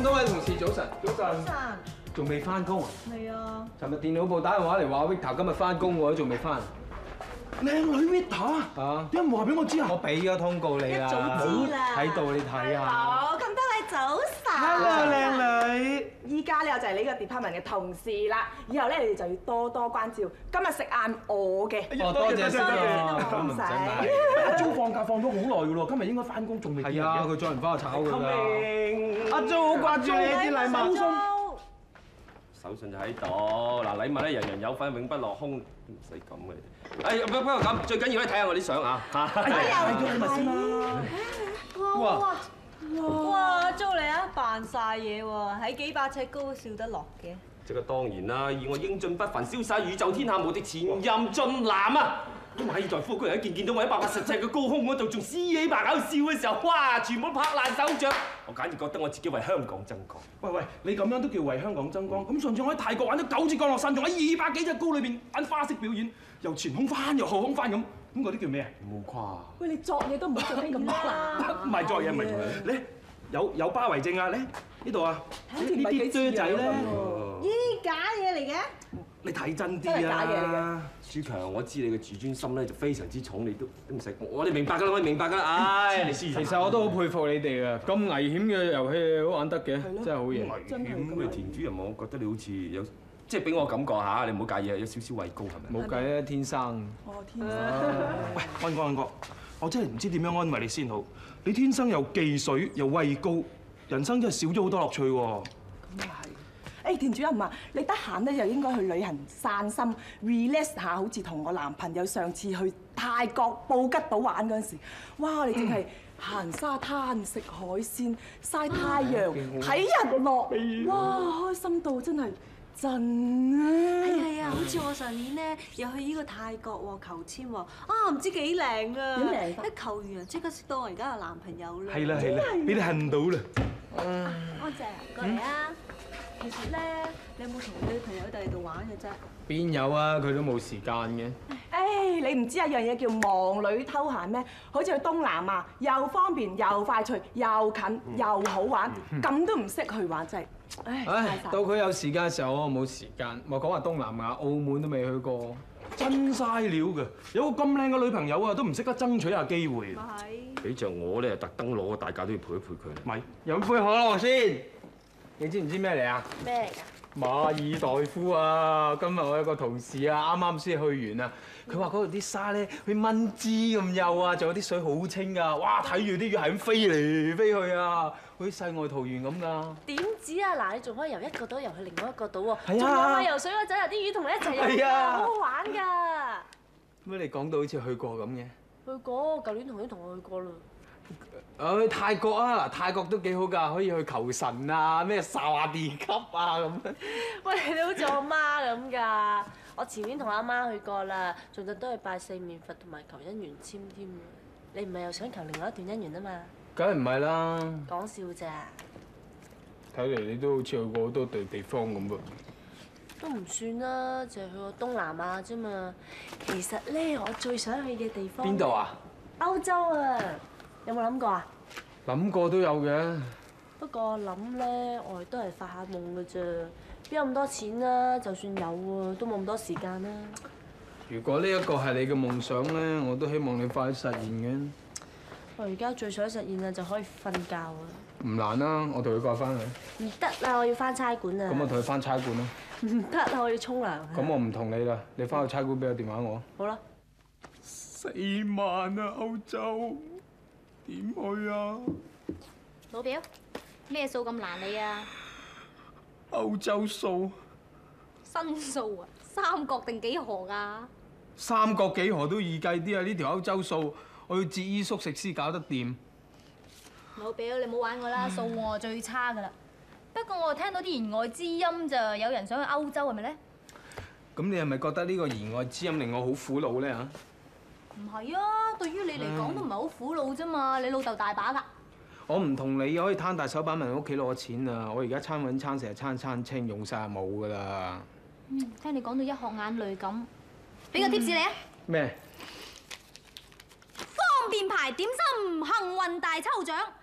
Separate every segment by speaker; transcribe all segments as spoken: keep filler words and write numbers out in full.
Speaker 1: 咁多位同事早晨，早晨，
Speaker 2: 晨，
Speaker 1: 仲未翻工啊？
Speaker 2: 係啊，
Speaker 1: 尋日電腦部打電話嚟話 Victor 今日翻工喎，都仲未翻。
Speaker 3: 靚女 Vita
Speaker 1: 啊！
Speaker 3: 有冇話俾我知啊？
Speaker 1: 我俾咗通告你啦，
Speaker 2: 一早知啦
Speaker 1: 睇到你睇下。
Speaker 2: 好，咁多位早晨。
Speaker 3: Hello， 靚女。
Speaker 2: 依家咧我就係呢個 department 嘅同事啦，以後咧你哋就要多多關照。今日食晏我嘅。
Speaker 1: 哦，多謝晒
Speaker 2: 多謝
Speaker 1: 咁唔使買。
Speaker 3: 阿 Jo 放假放咗好耐噶咯，今日應該翻工仲未見
Speaker 1: 係啊，佢再唔翻去炒㗎啦。
Speaker 3: 阿 Jo 好掛住你啲禮物。
Speaker 4: 手信就喺度，嗱禮物咧人人有份，永不落空，唔使咁嘅。誒不不過咁，最緊要咧睇下我啲相啊嚇。
Speaker 3: 哎呀，你叫禮物先啦。
Speaker 2: 哇哇哇！Jo 你啊，扮晒嘢喎，喺幾百尺高笑得落嘅。
Speaker 4: 這個當然啦，以我英俊不凡、瀟灑宇宙天下無敵前任俊男啊！咁馬爾代夫居然一見見到我喺一百八十尺嘅高空嗰度，仲死起白口笑嘅時候，哇！全部都拍爛手掌，我簡直覺得我自己為香港爭光。
Speaker 3: 喂喂，你咁樣都叫為香港爭光？咁上次我喺泰國玩咗九次降落傘，仲喺二百幾尺高裏邊玩花式表演，又前空翻又後空翻咁，咁嗰啲叫咩啊？
Speaker 4: 冇誇。
Speaker 2: 喂，你作嘢都唔好做啲咁啦。
Speaker 3: 唔係作嘢，唔係作嘢。咧有有包圍證啊？咧呢度啊，呢啲啫仔咧，
Speaker 2: 咦，假嘢嚟嘅？
Speaker 3: 你睇真
Speaker 2: 真係
Speaker 3: 啲
Speaker 2: 假嘢嚟
Speaker 3: 啊！
Speaker 4: 朱強，我知你嘅自尊心咧就非常之重，你都都唔使講，我哋明白㗎啦，我哋明白㗎啦。唉，你
Speaker 1: 其實我都好佩服你哋嘅，咁危險嘅遊戲你都玩得嘅，真係好嘢。
Speaker 3: 危險
Speaker 4: 咁嘅田主任，我覺得你好似有即係俾我感覺下，你唔好介意啊，有少少畏高係咪？
Speaker 1: 冇計啊，天生。
Speaker 2: 哦，天生。
Speaker 3: 喂，安哥安哥，我真係唔知點樣安慰你先好。你天生又忌水又畏高，人生真係少咗好多樂趣喎。
Speaker 2: 咁又係。誒，田主任啊，你得閒咧就應該去旅行散心 relax 下，好似同我男朋友上次去泰國布吉島玩嗰陣時，哇！你淨係行沙灘、食海鮮、曬太陽、睇日落，哇！開心到真係震啊！
Speaker 5: 係啊係啊，好似我上年咧又去呢個泰國喎求簽喎，啊唔知幾靚啊！
Speaker 2: 點靚法
Speaker 5: 一求完啊，即刻識到我而家嘅男朋友啦！
Speaker 3: 係啦係啦，俾你恨到啦。
Speaker 5: 安姐過嚟啊！其實咧，你有冇同女朋友喺第二度玩嘅啫？
Speaker 1: 邊有啊？佢都冇時間嘅。
Speaker 2: 誒，你唔知一樣嘢叫忙裏偷閒咩？好似去東南亞，又方便又快脆又近又好玩，咁都唔識去玩真係，唉！
Speaker 1: 唉，到佢有時間嘅時候，我冇時間。莫講話東南亞，澳門都未去過。
Speaker 3: 真嘥料㗎，有個咁靚嘅女朋友啊，都唔識得爭取下機會。
Speaker 5: 咪係。
Speaker 4: 俾着我咧，特登攞個大價都要陪一陪佢。
Speaker 3: 咪
Speaker 1: 飲杯可樂先。你知唔知咩嚟啊？
Speaker 5: 咩嚟㗎？
Speaker 1: 馬爾代夫啊！今日我有個同事啊，啱啱先去完啊。佢話嗰度啲沙咧，好似蚊枝咁幼啊，仲有啲水好清啊！哇，睇住啲魚係咁飛嚟飛去啊，好似世外桃源咁㗎。
Speaker 5: 點止啊！嗱，你仲可以由一個島遊去另外一個島喎，
Speaker 1: 係啊
Speaker 5: 仲有啊游水嗰陣，有啲魚同你一齊游，
Speaker 1: 係啊
Speaker 5: 好好玩㗎。
Speaker 1: 乜你講到好似去過咁嘅？
Speaker 5: 去過，舊年同啲同學去過啦。
Speaker 1: 誒去泰國啊！泰國都幾好㗎，可以去求神啊，咩沙地級啊咁。
Speaker 5: 喂，你好似我媽咁㗎。我前年同阿媽去過啦，仲特登去拜四面佛同埋求姻緣籤添。你唔係又想求另外一段姻緣啊嘛？
Speaker 1: 梗係唔係啦？
Speaker 5: 講笑咋？
Speaker 1: 睇嚟你都好似去過好多地地方咁噃。
Speaker 5: 都唔算啦，就係去過東南亞啫嘛。其實咧，我最想去嘅地方
Speaker 1: 邊度啊？
Speaker 5: 歐洲啊！有冇諗過啊？
Speaker 1: 諗過都有嘅。
Speaker 5: 不過諗咧，我哋都係發下夢㗎啫，邊有咁多錢啊？就算有喎，都冇咁多時間啦。
Speaker 1: 如果呢一個係你嘅夢想咧，我都希望你快啲實現嘅。
Speaker 5: 我而家最想實現啊，就可以瞓覺啊！
Speaker 1: 唔難啦，我同佢掛翻去。
Speaker 5: 唔得啦，我要翻差館啊！
Speaker 1: 咁我同佢翻差館啦。
Speaker 5: 唔得啦，我要沖涼。
Speaker 1: 咁我唔同你啦，你翻去差館俾個電話我。
Speaker 5: 好啦。
Speaker 3: 四萬啊，歐洲點去啊？
Speaker 6: 老表，咩數咁難理啊？
Speaker 3: 歐洲數
Speaker 6: 新數啊，三角定幾何㗎？
Speaker 1: 三角幾何都易計啲啊！呢條歐洲數，我要節衣縮食先搞得掂。
Speaker 6: 老表，你唔好玩我啦，數我最差㗎啦。不過我聽到啲言外之音就有人想去歐洲，係咪咧？
Speaker 1: 咁你係咪覺得呢個言外之音令我好苦惱咧嚇？
Speaker 6: 唔係啊，對於你嚟講都唔係好苦惱啫嘛，你老豆大把㗎。
Speaker 1: 我唔同你可以攤大手板問屋企攞錢啊！我而家餐揾餐成日餐餐清，用晒就冇㗎啦。
Speaker 6: 嗯，聽你講到一殼眼淚咁，俾個貼士你啊！
Speaker 1: 咩？
Speaker 6: 方便牌點心幸運大抽獎，睇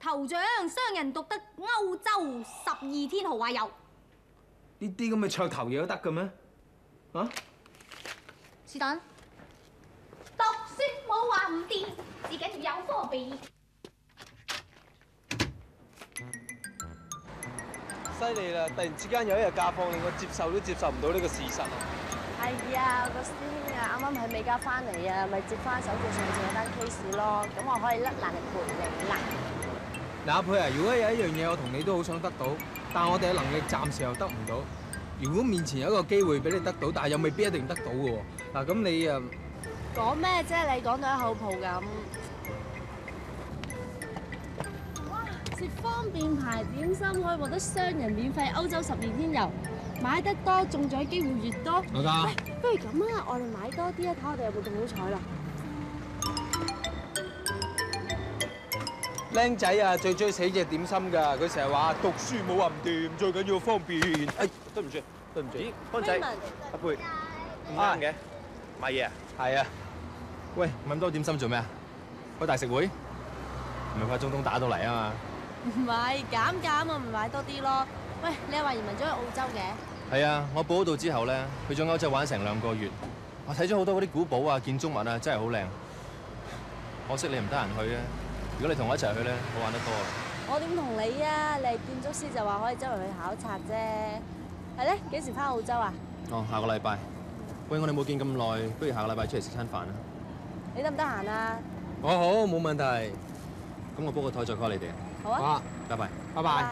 Speaker 6: 頭獎商人獨得歐洲十二天豪華遊。
Speaker 1: 呢啲咁嘅噱頭嘢都得嘅咩？啊？
Speaker 6: 是但。讀書冇話唔掂，至緊要有科備。
Speaker 7: 犀利啦！突然之間有一日假放，令我接受都接受唔到呢個事實啊！
Speaker 5: 係啊，個師兄啊，啱啱喺美加翻嚟啊，咪接翻手做上次嗰單 case 咯，咁我可以甩爛嚟賠你啦。
Speaker 1: 嗱，阿佩啊，如果有一樣嘢我同你都好想得到，但我哋嘅能力暫時又得唔到。如果面前有一個機會俾你得到，但係又未必一定得到嘅喎。嗱，咁你誒
Speaker 5: 講咩啫？你講到一口泡咁。食方便牌點心可以獲得商人免費歐洲十二天遊，買得多中獎機會越多。
Speaker 1: 好㗎。
Speaker 5: 喂，不如咁啊，我哋買多啲啊，睇我哋有冇中到彩啦。
Speaker 7: 僆仔啊，最中意死隻點心㗎，佢成日話讀書冇話唔掂，最緊要方便。哎，對唔住，對唔住。咦，方仔，阿佩，唔啱嘅，買嘢啊？係啊。
Speaker 8: 喂，買咁多點心做咩啊？開大食會？唔係怕中東打到嚟啊嘛？
Speaker 5: 唔係減減啊，咪買多啲咯。喂，你又話移民咗去澳洲嘅？
Speaker 8: 係啊，我報咗到之後咧，去咗歐洲玩成兩個月。我睇咗好多嗰啲古堡啊、建築物啊，真係好靚。可惜你唔得閒去啊！如果你同我一齊去咧，好玩得多啊！
Speaker 5: 我點同你啊？你係建築師就話可以周圍去考察啫。係咧，幾時翻澳洲啊？
Speaker 8: 哦，下個禮拜。喂，我哋冇見咁耐，不如下個禮拜出嚟食餐飯啊！
Speaker 5: 你得唔得閒啊？
Speaker 1: 我好，冇問題。
Speaker 8: 咁我 book 個台再 call 你哋。
Speaker 5: 好啊。
Speaker 1: 好，
Speaker 8: 拜拜。
Speaker 1: 拜拜。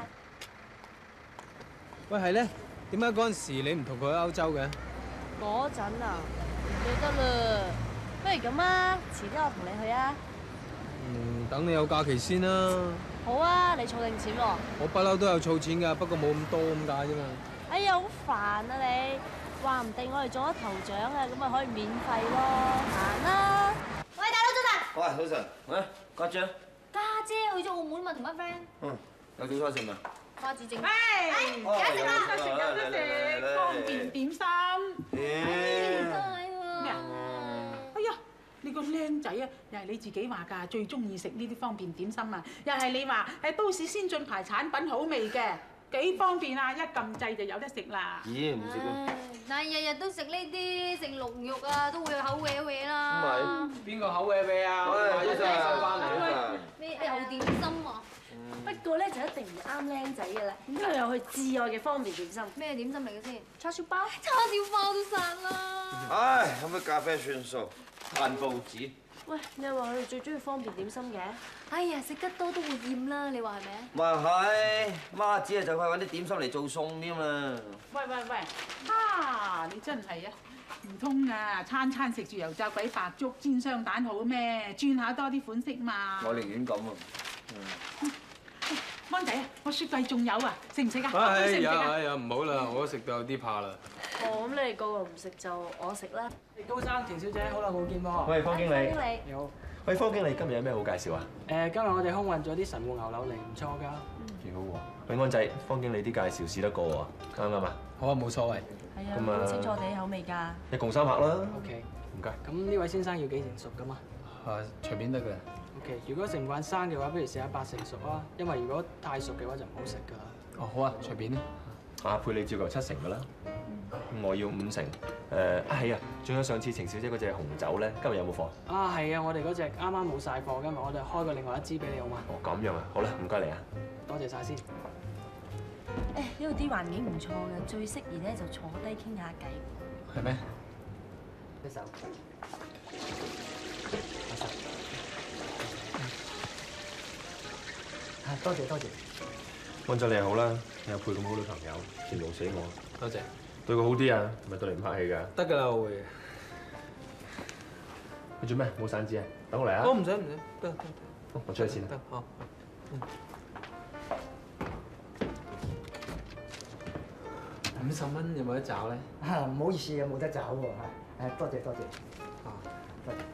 Speaker 1: 喂，係咧，點解嗰陣時你唔同佢去歐洲嘅？
Speaker 5: 嗰陣啊，唔記得啦。不如咁啊，遲啲我同你去啊。
Speaker 1: 嗯，等你有假期先啦。
Speaker 5: 好啊，你儲定錢喎。
Speaker 1: 我不嬲都有儲錢㗎，不過冇咁多咁解啫嘛。
Speaker 5: 哎呀，好煩啊你！話唔定我哋中咗頭獎啊，咁咪可以免費咯，行啦！
Speaker 6: 喂，大佬早晨。
Speaker 9: 喂，早晨。喂，家姐。
Speaker 6: 家姐去咗澳門嘛，同班 friend。
Speaker 9: 嗯，有幾多食啊？
Speaker 6: 花子整。
Speaker 10: 喂，
Speaker 9: 哦
Speaker 10: 有得食啦，
Speaker 9: 有得食
Speaker 10: 有得食，方便點心。
Speaker 9: 咦？
Speaker 10: 咩啊？哎呀，你個僆仔啊，又係你自己話㗎，最中意食呢啲方便點心啊！又係你話係都市先進牌產品好味嘅，幾方便啊！一撳掣就有得食啦。
Speaker 9: 咦，唔食啊？
Speaker 6: 但係日日都食呢啲，食龍肉啊，都會有口搲搲啦。
Speaker 1: 邊個口搲搲啊？
Speaker 9: 喂，
Speaker 1: 買咗真係收翻嚟
Speaker 9: 啊！
Speaker 6: 咩有點心啊？
Speaker 5: 不過咧就一定唔啱僆仔㗎啦，因為有佢至愛嘅方便點心。
Speaker 6: 咩點心嚟嘅先？
Speaker 5: 叉燒包。
Speaker 6: 叉燒包都散啦。
Speaker 9: 唉，飲杯咖啡算數，嘆報紙。
Speaker 5: 喂，你又話佢哋最中意方便點心嘅？
Speaker 6: 哎呀，食得多都會厭啦，你話係咪啊？
Speaker 9: 咪係，媽子啊就快揾啲點心嚟做餸添啦。
Speaker 10: 喂喂喂，啊！你真係啊，唔通啊，餐餐食住油炸鬼白粥煎雙蛋好咩？轉下多啲款式嘛。
Speaker 9: 我寧願咁啊。
Speaker 10: 安仔啊，我雪櫃仲有啊，食唔食啊？
Speaker 1: 哎呀
Speaker 10: 食唔食啊？
Speaker 1: 哎呀，唔好啦，我都食到有啲怕啦。
Speaker 5: 哦，咁你哋個個唔食就我食啦。
Speaker 11: 高生、田小姐，好耐冇見喎。
Speaker 12: 喂，方經理。
Speaker 5: 經理。
Speaker 11: 你好。
Speaker 12: 喂，方經理，今日有咩好介紹啊？
Speaker 11: 誒，今日我哋空運咗啲神戶牛柳嚟，唔錯㗎。
Speaker 12: 幾好喎！喂，安仔，方經理啲介紹試得過喎，啱唔啱啊？
Speaker 1: 好啊，冇所謂。
Speaker 5: 係啊，
Speaker 12: 咁啊
Speaker 5: 好清楚你口味㗎。
Speaker 12: 一共三客啦。
Speaker 11: OK。
Speaker 12: 唔該。
Speaker 11: 咁呢位先生要幾成熟㗎嘛？
Speaker 1: 啊，隨便得㗎。
Speaker 11: OK，如果食唔慣生嘅話，不如試下八成熟啦，因為如果太熟嘅話就唔好食㗎啦。
Speaker 1: 哦，好啊，隨便啦。
Speaker 12: 阿佩你照舊七成㗎啦。我要五成。誒啊係啊，仲有上次程小姐嗰隻紅酒咧，今日有冇貨？
Speaker 11: 啊係啊，我哋嗰隻啱啱冇晒貨，今日我哋開過另外一支俾你好嘛？
Speaker 12: 哦咁樣啊，好啦，唔該你啊。
Speaker 11: 多謝晒先。
Speaker 5: 誒，呢度啲環境唔錯嘅，最適宜咧就坐低傾下偈。
Speaker 1: 係咩？
Speaker 11: 一手。多謝多謝。
Speaker 12: 安仔你又好啦，你有配咁好女朋友，羨慕死我。
Speaker 1: 多謝。
Speaker 12: 對佢好啲啊，咪對你唔客氣㗎。
Speaker 1: 得㗎啦，我會。
Speaker 12: 你做咩？冇散紙啊？等我嚟啊！
Speaker 1: 我唔使唔使，得得得。
Speaker 12: 我出去先啦。
Speaker 1: 得好。五十蚊有冇得找咧？
Speaker 13: 啊，唔好意思啊，冇得找喎嚇。誒，多謝多謝。
Speaker 1: 啊，
Speaker 13: 多謝。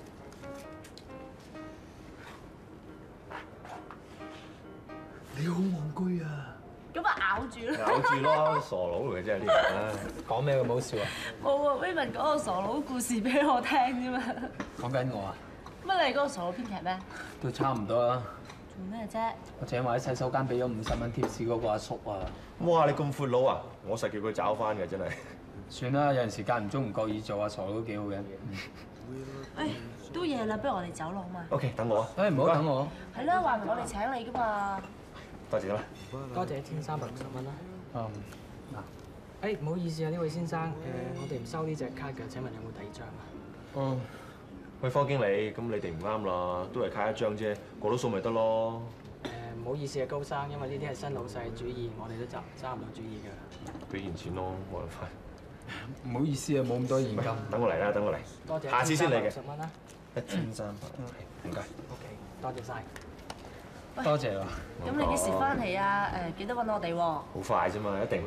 Speaker 1: 你好戇居啊！
Speaker 5: 咁啊咬住啦！
Speaker 12: 咬住咯，傻佬嚟嘅真係呢人。
Speaker 1: 講咩咁好笑啊？
Speaker 5: 冇啊，Raymond 講個傻佬故事俾我聽啫嘛。
Speaker 1: 講緊我啊？
Speaker 5: 乜你係嗰個傻佬編劇咩？
Speaker 1: 都差唔多啦。
Speaker 5: 做咩啫？
Speaker 11: 我請埋喺洗手間俾咗五十蚊貼士嗰個阿叔啊！
Speaker 12: 哇！你咁闊佬啊！我實叫佢找翻嘅，真係。
Speaker 11: 算啦，有陣時間唔中唔覺意做下傻佬都幾好嘅。
Speaker 5: 誒，都夜啦，不如我哋走啦好嘛？
Speaker 12: OK， 等我啊。
Speaker 11: 誒唔好等我。
Speaker 5: 係啦，話明我哋請你噶嘛。
Speaker 12: 多謝啦。
Speaker 11: 多謝一千三百六十蚊啦。嗯，嗱，誒唔好意思啊，呢位先生，誒我哋唔收呢隻卡嘅，請問有冇第二張啊？
Speaker 12: 哦。喂，科經理，咁你哋唔啱啦，都係卡一張啫，過到數咪得咯。
Speaker 11: 誒唔好意思啊，高生，因為呢啲係新老細主意，我哋都揸揸唔到主意㗎。
Speaker 12: 俾現錢咯，冇辦法。
Speaker 11: 唔好意思啊，冇咁多現金。
Speaker 12: 等我嚟啦，等我嚟。
Speaker 11: 多謝。
Speaker 12: 下次先嚟嘅。
Speaker 11: 十蚊啦。
Speaker 12: 一千三百。唔該。
Speaker 11: OK， 多謝晒。多謝啊。
Speaker 5: 咁你幾時翻嚟啊？誒，記得揾我哋喎。
Speaker 12: 好快啫嘛，一定。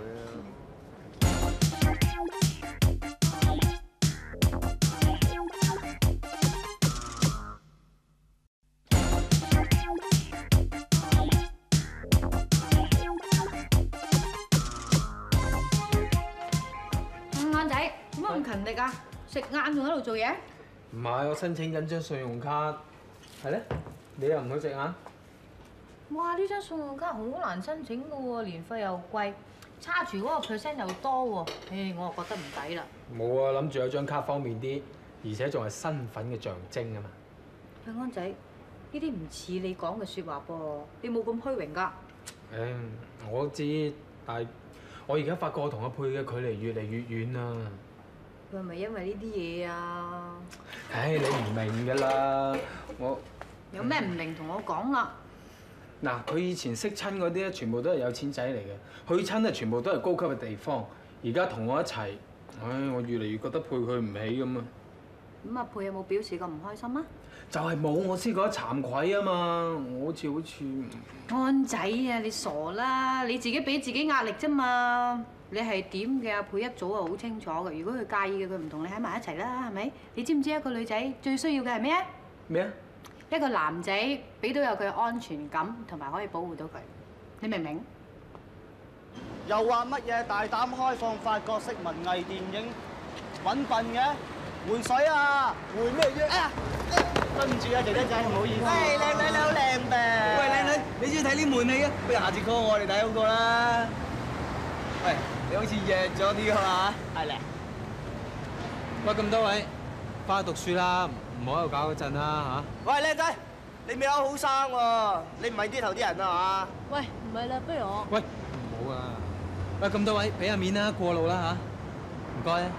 Speaker 6: 啱仔，點解咁勤力啊？食晏仲喺度做嘢？
Speaker 11: 唔係，我申請緊張信用卡。係咧，你又唔去食晏？
Speaker 6: 哇！呢張信用卡好難申請㗎喎，年費又貴，差住嗰個 percent 又多喎。誒，我又覺得唔抵啦。
Speaker 11: 冇啊，諗住有張卡方便啲，而且仲係身份嘅象徵啊嘛。
Speaker 6: 平安仔，呢啲唔似你講嘅説話噃，你冇咁虛榮㗎。
Speaker 11: 誒，我知，但係我而家發覺我同阿佩嘅距離越嚟越遠啦。
Speaker 6: 佢係咪因為呢啲嘢啊？
Speaker 11: 唉，你唔明㗎啦，我
Speaker 6: 有咩唔明同我講啦。
Speaker 11: 嗱，佢以前識親嗰啲咧，全部都係有錢仔嚟嘅，去親咧全部都係高級嘅地方。而家同我一齊，唉，我越嚟越覺得配佢唔起咁啊！
Speaker 6: 咁阿佩有冇表示過唔開心啊？
Speaker 11: 就係冇，我先覺得慚愧啊嘛！我好似好似
Speaker 6: 安仔啊，你傻啦！你自己俾自己壓力啫嘛！你係點嘅？阿佩一早就好清楚嘅。如果佢介意嘅，佢唔同你喺埋一齊啦，係咪？你知唔知一個女仔最需要嘅係咩啊？
Speaker 11: 咩啊？
Speaker 6: 一個男仔俾到有佢嘅安全感，同埋可以保護到佢，你明唔明？
Speaker 14: 又話乜嘢大膽開放法國式文藝電影揾笨嘅？回水啊！回咩啫？哎呀，對唔住啊，姐姐仔，唔好意思。喂，靚女你好靚唄！喂，靚女，你中意睇呢悶戲啊？不如下次 call 我哋睇好過啦。喂，你好似弱咗啲啊嘛？係咧。
Speaker 11: 喂，咁多位，翻去讀書啦，唔好喺度搞嗰陣啦嚇。
Speaker 14: 喂，靚仔，你未有好生喎，你唔係呢頭啲人啊嘛？
Speaker 5: 喂，唔係啦，不如我。
Speaker 11: 喂，唔好啊！喂，咁多位，俾下面啦，過路啦嚇，唔該啊。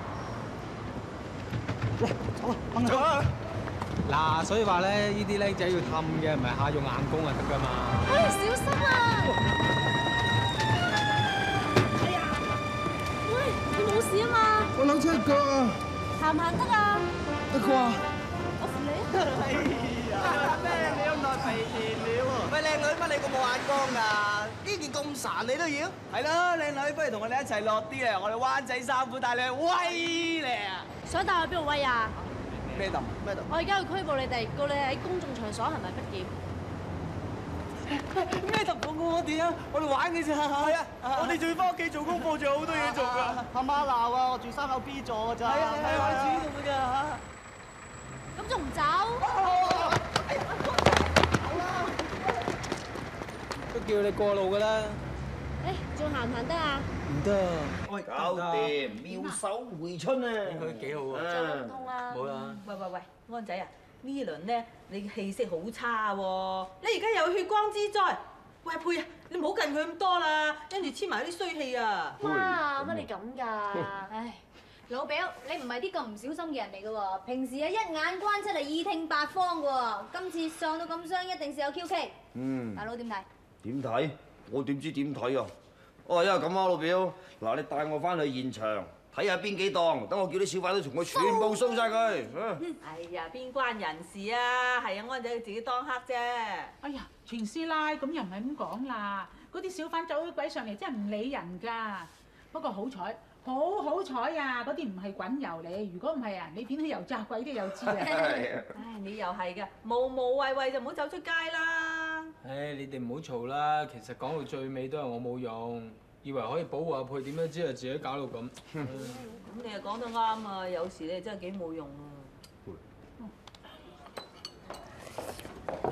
Speaker 14: 喂，走啊，掹走啊！
Speaker 11: 嗱，所以話咧，呢啲僆仔要氹嘅，唔係下用硬功就得㗎嘛。
Speaker 5: 哎，小心啊！哎呀！喂，你冇事啊嘛？
Speaker 14: 我扭親腳啊！
Speaker 5: 行唔行得啊？
Speaker 14: 得啩？
Speaker 5: 我扶你。
Speaker 14: 哎呀！咩料內肥田料喎？喂，靚女，乜你咁冇眼光㗎？呢件咁孱你都要？係咯，靚女，不如同我哋一齊落啲啊！我哋灣仔衫褲帶你去威你啊！
Speaker 5: 想帶我去邊度威啊？
Speaker 14: 咩度？咩度？
Speaker 5: 我而家要拘捕你哋，告你喺公眾場所行為不檢。
Speaker 14: 咩揼我我哋啊？我哋玩嘅咋？係啊！我哋仲要翻屋企做功課，仲有好多嘢做㗎。阿媽鬧啊！我住三樓 B 座㗎咋。係啊係啊，我哋住呢度㗎咋。
Speaker 5: 咁仲唔走？
Speaker 11: 都叫你過路㗎啦。
Speaker 5: 誒，仲行唔行得啊？
Speaker 11: 唔得。
Speaker 9: 喂，搞掂，妙手回春啊！
Speaker 11: 應該幾好啊。
Speaker 5: 仲有唔通啊？
Speaker 11: 冇啦。
Speaker 15: 喂喂喂，安仔啊，呢輪咧你氣色好差喎，你而家有血光之災。喂佩啊，你唔好近佢咁多啦，跟住黐埋啲衰氣啊！
Speaker 6: 哇，乜你咁㗎？唉，老表，你唔係啲咁唔小心嘅人嚟㗎喎，平時啊一眼關七係耳聽八方㗎喎，今次撞到咁傷，一定是有蹊蹺。
Speaker 9: 嗯。
Speaker 6: 大佬點睇？
Speaker 9: 點睇？我點知點睇啊？哦，因為咁啊，老表，嗱，你帶我翻去現場睇下邊幾檔，等我叫啲小販都同佢全部掃晒佢。
Speaker 15: 哎呀，邊關人事啊？係啊，安仔佢自己當黑啫。
Speaker 10: 哎呀，全師奶咁又唔係咁講啦，嗰啲小販走咗鬼上嚟真係唔理人㗎。不過好彩，好好彩啊！嗰啲唔係滾油嚟，如果唔係啊，你點起油炸鬼都有知啊！
Speaker 15: 唉，你又係㗎，無無謂謂就唔好走出街啦。
Speaker 11: 唉，你哋唔好嘈啦，其實講到最尾都係我冇用，以為可以保護阿佩，點樣知啊自己搞到咁。
Speaker 15: 咁你又講得啱啊！有時你真係幾冇用啊！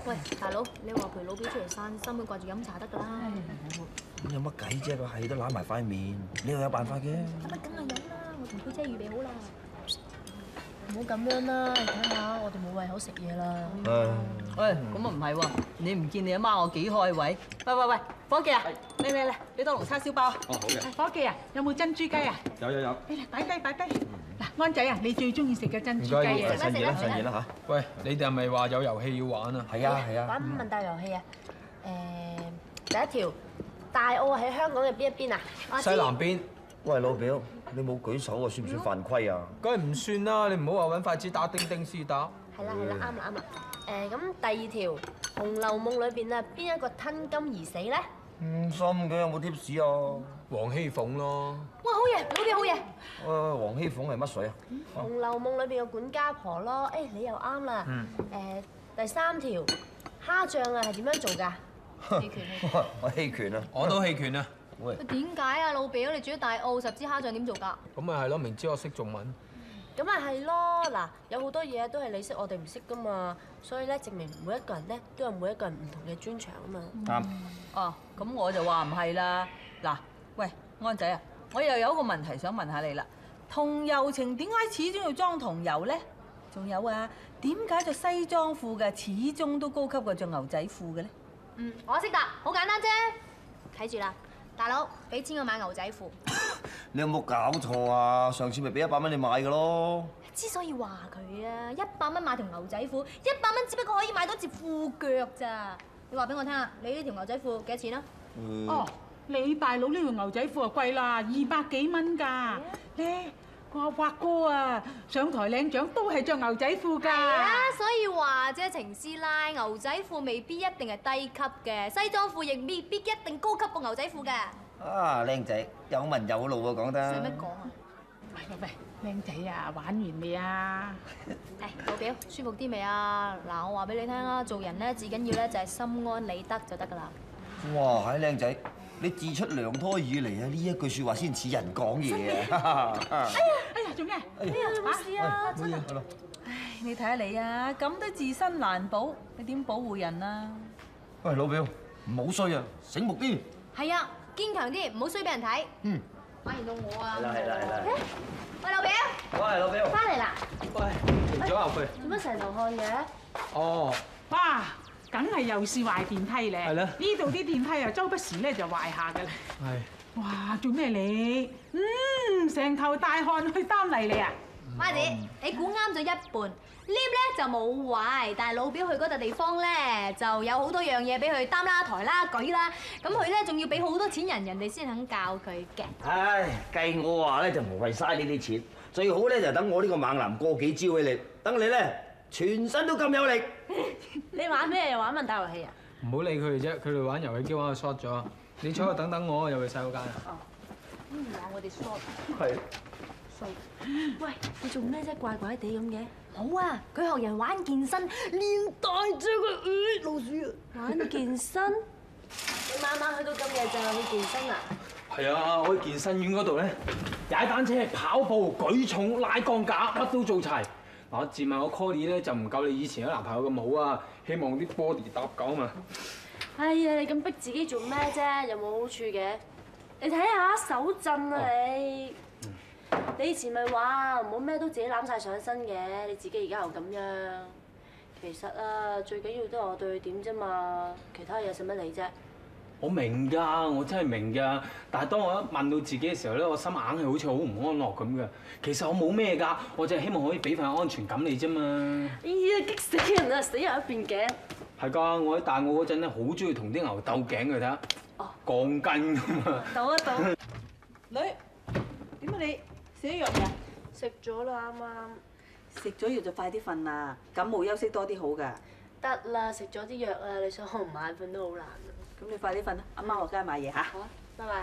Speaker 16: 喂，大佬，你話陪老表出嚟散心，佢掛住飲茶得㗎啦。
Speaker 9: 咁有乜計啫？佢係都揦埋塊面，你又有辦法嘅。
Speaker 16: 咁啊，梗係有啦，我同佢姐預備好啦。唔好咁樣啦，你睇下，我哋冇胃口食嘢啦。
Speaker 15: 喂，咁啊唔係喎，你唔見你阿媽我幾開胃？喂喂喂，伙計啊，嚟嚟嚟，俾多籠叉燒包。
Speaker 3: 哦，好嘅。
Speaker 10: 伙計啊，有冇珍珠雞啊？
Speaker 3: 有有有。
Speaker 10: 嚟擺低擺低。嗱，安仔啊，你最中意食嘅珍珠雞啊！
Speaker 11: 趁熱啦，趁熱啦嚇！喂，你哋係咪話有遊戲要玩啊？
Speaker 9: 係啊係啊。
Speaker 5: 玩問答遊戲啊！誒，第一條，大澳喺香港嘅邊一邊啊？
Speaker 11: 西南邊。
Speaker 9: 喂，老表，你冇舉手啊，算唔算犯規啊？
Speaker 11: 梗係唔算啦，你唔好話揾筷子打叮叮絲打。
Speaker 5: 係啦係啦，啱啦啱啦。誒，咁第二條，《紅樓夢》裏邊啊，邊一個吞金而死咧？
Speaker 9: 唔心嘅，有冇貼士啊？
Speaker 11: 黃熙鳳咯。
Speaker 5: 哇，好嘢，老表好嘢！
Speaker 9: 誒，黃熙鳳係乜水啊？
Speaker 5: 《紅樓夢》裏邊嘅管家婆咯，誒你又啱啦。誒第三條蝦醬啊係點樣做㗎？
Speaker 16: 棄權。
Speaker 9: 我棄權啊！
Speaker 11: 我都棄權啊！
Speaker 9: 喂，
Speaker 16: 點解啊，老表？你住喺大澳，十支蝦醬點做㗎？
Speaker 11: 咁咪係咯，明知我識中文。
Speaker 5: 咁咪係咯，嗱，有好多嘢都係你識，我哋唔識㗎嘛，所以咧證明每一個人咧都有每一個人唔同嘅專長啊嘛。
Speaker 15: 啱。哦，咁我就話唔係啦。嗱，喂，安仔啊，我又有一個問題想問下你啦。桐油情點解始終要裝桐油咧？仲有啊，點解着西裝褲嘅始終都高級過着牛仔褲嘅咧？
Speaker 16: 嗯，我識答，好簡單啫。睇住啦，大佬，俾錢我買牛仔褲。
Speaker 9: 你有冇搞錯啊？上次咪俾一百蚊你買嘅咯。
Speaker 16: 之所以話佢啊，一百蚊買條牛仔褲，一百蚊只不過可以買到隻褲腳咋。你話俾我聽啊，你呢條牛仔褲幾多錢啊？
Speaker 10: 哦，你大佬呢條牛仔褲啊貴啦，二百幾蚊㗎。咧，我華哥啊，上台領獎都係着牛仔褲㗎。
Speaker 16: 係啊，所以話啫，程師奶，牛仔褲未必一定係低級嘅，西裝褲亦未必一定高級過牛仔褲嘅。
Speaker 9: 啊，靚仔，有文有路啊，講得。
Speaker 16: 使乜講啊？
Speaker 10: 喂喂喂，靚仔啊，玩完未啊？
Speaker 16: 誒，老表，舒服啲未啊？嗱，我話俾你聽啦，做人咧至緊要咧就係心安理得就得㗎啦。
Speaker 9: 哇，係靚仔，你自出娘胎以嚟啊，呢一句説話先似人講嘢啊！
Speaker 10: 哎呀哎呀，做咩？
Speaker 15: 哎呀，冇事啊，真係。唉，你睇下你啊，咁都自身難保，你點保護人啊？
Speaker 9: 喂，老表，唔好衰啊，醒目啲。
Speaker 16: 係啊，堅強啲，唔好衰俾人睇。
Speaker 9: 嗯。
Speaker 16: 反而到我啊！
Speaker 9: 係啦係啦係啦。
Speaker 16: 喂，老表。
Speaker 9: 喂，老表。
Speaker 16: 翻嚟啦。
Speaker 11: 喂，停咗後悔。
Speaker 5: 做乜成頭汗嘅？
Speaker 11: 哦。
Speaker 10: 哇！梗係又試壞電梯咧。
Speaker 11: 係啦。
Speaker 10: 呢度啲電梯啊，周不時咧就壞下㗎啦。
Speaker 11: 係。
Speaker 10: 哇！做咩你？嗯，成頭大汗去擔泥你啊！
Speaker 16: 媽子，你估啱咗一半。lift 咧就冇壞，但係老表去嗰笪地方咧就有好多樣嘢俾佢擔啦、抬啦、舉啦，咁佢咧仲要俾好多錢人，人哋先肯教佢嘅。
Speaker 9: 唉，計我話咧就無謂嘥呢啲錢，最好咧就等我呢個猛男過幾招俾你，等你咧全身都咁有力。
Speaker 5: 你玩咩？又玩問答遊戲啊？
Speaker 11: 唔好理佢哋啫，佢哋玩遊戲機玩到 short 咗。你坐喺度等等我，又去洗手間。
Speaker 16: 哦，唔話我哋 short。
Speaker 9: 係。
Speaker 5: 喂，你做咩啫？怪怪地咁嘅。
Speaker 16: 好啊，佢學人玩健身，練大隻嘅誒老鼠啊！
Speaker 5: 玩健身？你晚晚去到咁夜就係去健身啊？
Speaker 1: 係啊，我喺健身院嗰度咧，踩單車、跑步、舉重、拉鋼架，乜都做齊。嗱，我自問我 Colly 咧就唔夠你以前嘅男朋友咁好啊，希望啲 body 搭夠啊嘛。
Speaker 5: 哎呀，你咁逼自己做咩啫？有冇好處嘅？你睇下手震啊你！你以前咪話唔好咩都自己攬晒上身嘅，你自己而家又咁樣。其實啊，最緊要都係我對佢點啫嘛，其他嘢使乜理啫？
Speaker 1: 我明㗎，我真係明㗎。但係當我一問到自己嘅時候咧，我心硬係好似好唔安樂咁嘅。其實我冇咩㗎，我就係希望可以俾份安全感你啫嘛。
Speaker 5: 哎呀，激死人啊！死人一邊頸。
Speaker 1: 係㗎，我喺大澳嗰陣咧，好中意同啲牛鬥頸嘅，睇下。哦。鋼筋㗎嘛。
Speaker 15: 鬥一鬥。女，點解你食咗藥未啊？
Speaker 5: 食咗啦，啱啱。
Speaker 15: 食咗藥就快啲瞓啦，感冒休息多啲好㗎。
Speaker 5: 得啦，食咗啲藥啊，你想我唔眼瞓都好難啊。
Speaker 15: 咁你快啲瞓啦，阿媽落街買嘢嚇。
Speaker 5: 好啊，拜拜。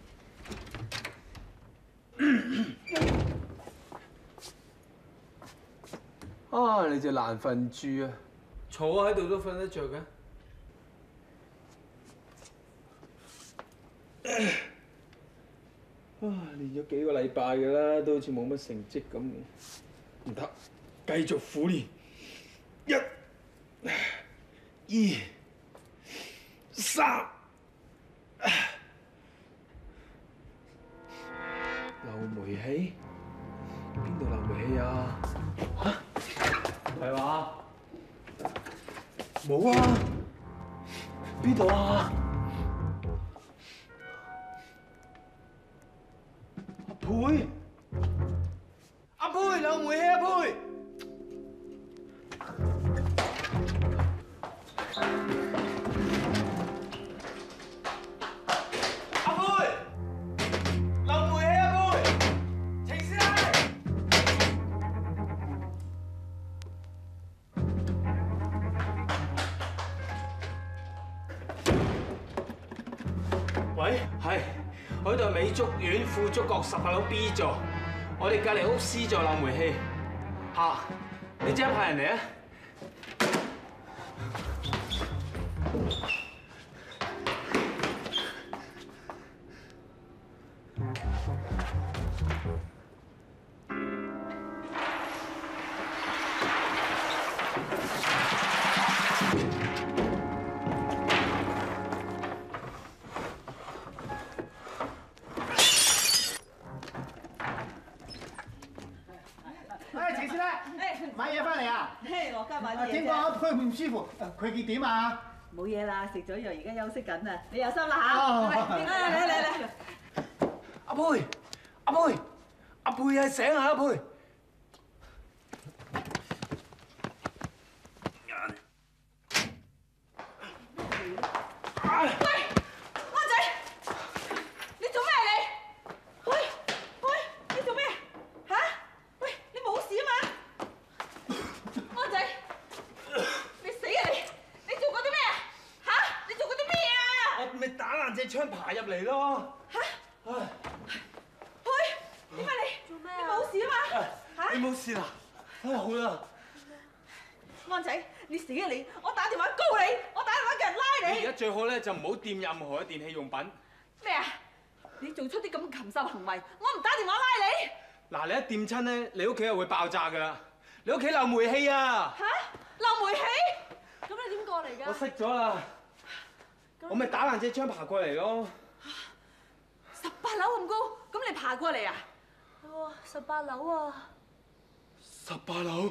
Speaker 11: 啊！你隻爛瞓豬啊，坐喺度都瞓得着嘅。啊！練咗幾個禮拜㗎啦，都好似冇乜成績咁。唔得，繼續苦練。一、
Speaker 1: 二、三。漏煤氣？邊度漏煤氣啊？嚇？係嘛？冇啊！邊度啊？阿佩，阿佩，漏煤氣啊佩！阿佩，漏煤氣啊佩！程師奶。喂，係，我呢度係美竹苑富竹閣十八樓 B 座，我哋隔離屋 C 座漏煤氣。嚇，你即刻派人嚟啊！
Speaker 14: 誒，程師奶，買嘢翻嚟啊！
Speaker 17: 嘿，我家買啲嘢啫。
Speaker 14: 點講？佢唔舒服，佢結點啊？
Speaker 17: 冇嘢啦，食咗藥而家休息緊啊！你有心啦嚇。
Speaker 14: 哦
Speaker 17: 嚟嚟嚟嚟。
Speaker 1: 阿佩，阿佩，阿佩啊，醒下阿佩！
Speaker 6: 喂，安仔，你做咩你？喂喂，你做咩？嚇？喂，你冇事啊嘛？安仔，你死啊你！你做過啲咩啊？嚇？你做過啲咩啊？
Speaker 1: 我咪打爛隻窗爬入嚟咯。
Speaker 6: 嚇？
Speaker 1: 唉，
Speaker 6: 喂，點解你？做咩啊？你冇事啊嘛？嚇？
Speaker 1: 你冇事啦？唉，好啦。
Speaker 6: 安仔，你死啊你！我打電話告你，我打電話叫人拉你。
Speaker 1: 你而家最好咧就唔好掂任何嘅電器用品。
Speaker 6: 咩啊？你做出啲咁禽獸行為，我唔打電話拉你。
Speaker 1: 嗱，你一掂親咧，你屋企係會爆炸㗎啦！你屋企漏煤氣啊！
Speaker 6: 嚇？漏煤氣？咁你點過嚟㗎？
Speaker 1: 我熄咗啦，我咪打爛隻窗爬過嚟咯。
Speaker 6: 十八樓咁高，咁你爬過嚟啊？
Speaker 5: 哇！十八樓啊！
Speaker 1: 十八樓。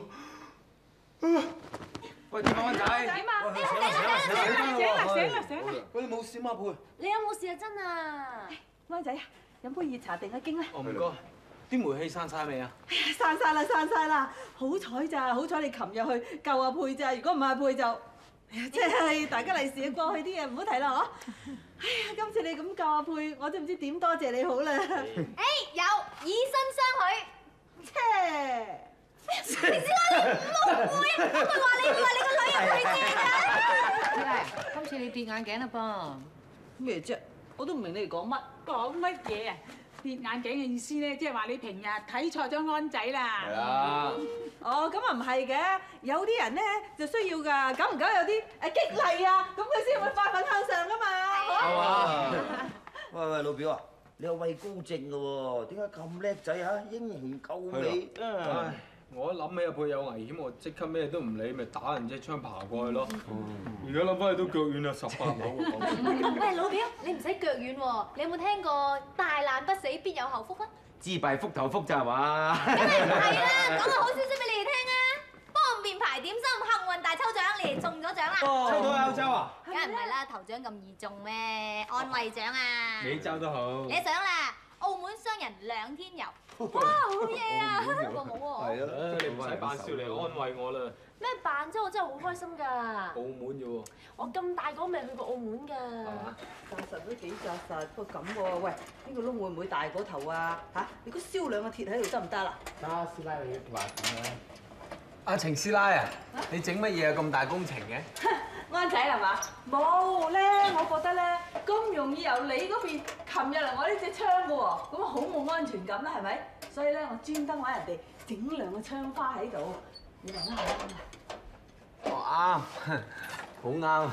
Speaker 1: 喂，點啊，安仔？
Speaker 5: 點啊？
Speaker 1: 喂，
Speaker 5: 醒啦醒啦醒啦
Speaker 6: 醒啦醒啦醒啦！
Speaker 1: 喂，你冇事嘛，阿佩？
Speaker 5: 你有冇事啊？真啊！
Speaker 6: 安仔，飲杯熱茶定下經啦。
Speaker 1: 哦，唔該。啲煤氣散晒未啊？
Speaker 6: 哎呀，散晒啦，散晒啦！好彩咋，好彩你琴日去救阿佩咋，如果唔係阿佩就，哎呀，真係大家利是過去啲嘢唔好提啦，嗬！哎呀，今次你咁救阿佩，我都唔知點多謝你好啦。
Speaker 16: 誒有以身相許，
Speaker 6: 切！
Speaker 16: 你知啦，你唔好誤會，我咪話你唔係你個女人配啫㗎。
Speaker 6: 師奶，今次你跌眼鏡啦噃。咩啫？我都唔明你哋講乜。
Speaker 10: 講乜嘢啊？跌眼鏡嘅意思咧，即係話你平日睇錯咗安仔啦。
Speaker 1: 係啊。
Speaker 6: 哦，咁啊唔係嘅，有啲人咧就需要㗎，久唔久有啲誒激勵啊，咁佢先會發奮向上㗎嘛。
Speaker 9: 係嘛？喂喂，老表啊，你有畏高症㗎喎，點解咁叻仔啊？英雄救美啊！
Speaker 11: 我一諗起阿佩有危險，我即刻咩都唔理，咪打人隻窗爬過去咯。而家諗翻去都腳軟啦，十八樓。
Speaker 16: 喂，老表，你唔使腳軟喎，你有冇聽過大難不死必有後福啊？
Speaker 4: 知敗福頭福咋係嘛？
Speaker 16: 梗係唔係啦，講個好消息俾你哋聽啊！方便牌點心幸運大抽獎，你哋中咗獎啦！
Speaker 4: 抽到歐洲啊？
Speaker 16: 梗係唔係啦，頭獎咁易中咩？安慰獎啊！
Speaker 4: 美洲都好。
Speaker 16: 你想啦，澳門雙人兩天遊。哇，好嘢啊！不過冇喎。
Speaker 1: 係啊，你唔使扮笑嚟安慰我啦。
Speaker 5: 咩扮啫？我真係好開心㗎。
Speaker 1: 澳門啫喎。
Speaker 5: 我咁大個未去過澳門㗎。
Speaker 17: 紮實都幾紮實，不過咁喎，喂，呢個窿會唔會大過頭啊？嚇，你嗰燒兩個鐵喺度得唔得啦？
Speaker 14: 得，師奶你話點咧？
Speaker 11: 阿程師奶啊，你整乜嘢啊？咁大工程嘅？
Speaker 6: 安仔係嘛？冇咧，我覺得咧咁容易由你嗰邊擒入嚟我呢隻窗嘅喎，咁啊好冇安全感啦，係咪？所以咧，我專登揾人哋整兩個窗花喺度，你話啱唔啱啊？
Speaker 11: 哦啱，好啱。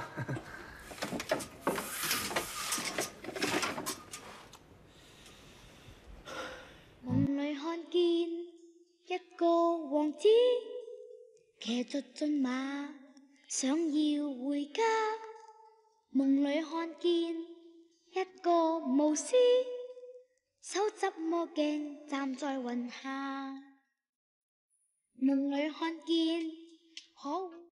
Speaker 18: 夢裏看見一個王子騎着駿馬， 想要回家，夢裏看見一個巫師，手執魔鏡站在雲下，夢裏看見可。